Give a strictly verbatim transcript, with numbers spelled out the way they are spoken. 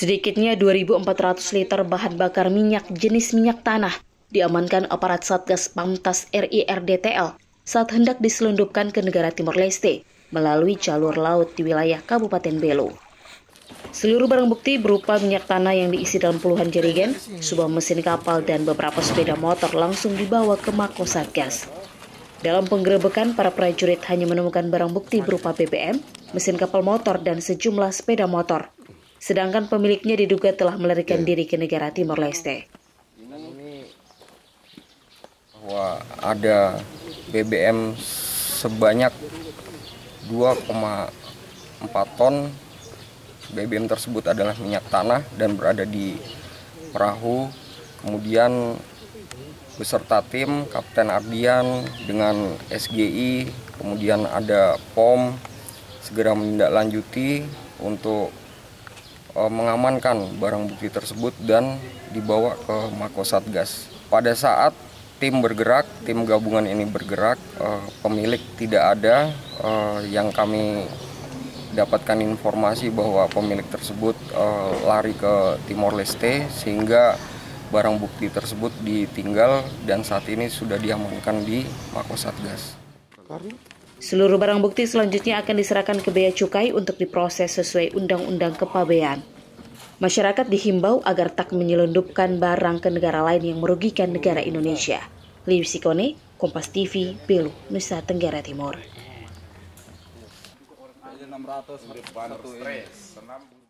Sedikitnya dua ribu empat ratus liter bahan bakar minyak jenis minyak tanah diamankan aparat Satgas Pamtas R I R D T L saat hendak diselundupkan ke negara Timor Leste melalui jalur laut di wilayah Kabupaten Belo. Seluruh barang bukti berupa minyak tanah yang diisi dalam puluhan jerigen, sebuah mesin kapal, dan beberapa sepeda motor langsung dibawa ke Mako Satgas. Dalam penggerebekan, para prajurit hanya menemukan barang bukti berupa B B M, mesin kapal motor, dan sejumlah sepeda motor. Sedangkan pemiliknya diduga telah melarikan diri ke negara Timor Leste. Bahwa ada B B M sebanyak dua koma empat ton. B B M tersebut adalah minyak tanah dan berada di perahu. Kemudian beserta tim Kapten Ardian dengan S G I, kemudian ada P O M segera menindaklanjuti untuk uh, mengamankan barang bukti tersebut dan dibawa ke Mako Satgas. Pada saat tim bergerak, tim gabungan ini bergerak, uh, pemilik tidak ada. Uh, yang kami dapatkan informasi bahwa pemilik tersebut uh, lari ke Timor Leste sehingga barang bukti tersebut ditinggal dan saat ini sudah diamankan di Mako Satgas. Seluruh barang bukti selanjutnya akan diserahkan ke Bea Cukai untuk diproses sesuai Undang-Undang Kepabean. Masyarakat dihimbau agar tak menyelundupkan barang ke negara lain yang merugikan negara Indonesia. Liu Sikone, Kompas T V, Belo, Nusa Tenggara Timur.